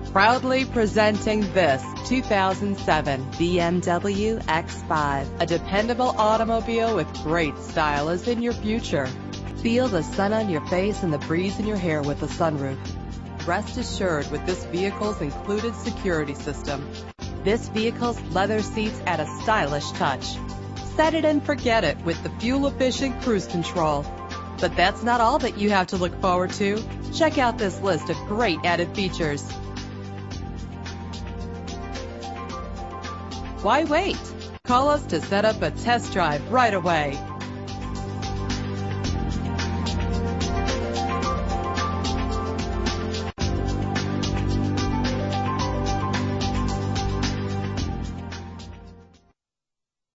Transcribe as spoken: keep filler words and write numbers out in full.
Proudly presenting this two thousand seven B M W X five. A dependable automobile with great style is in your future. Feel the sun on your face and the breeze in your hair with the sunroof. Rest assured with this vehicle's included security system. This vehicle's leather seats add a stylish touch. Set it and forget it with the fuel-efficient cruise control. But that's not all that you have to look forward to. Check out this list of great added features. Why wait? Call us to set up a test drive right away.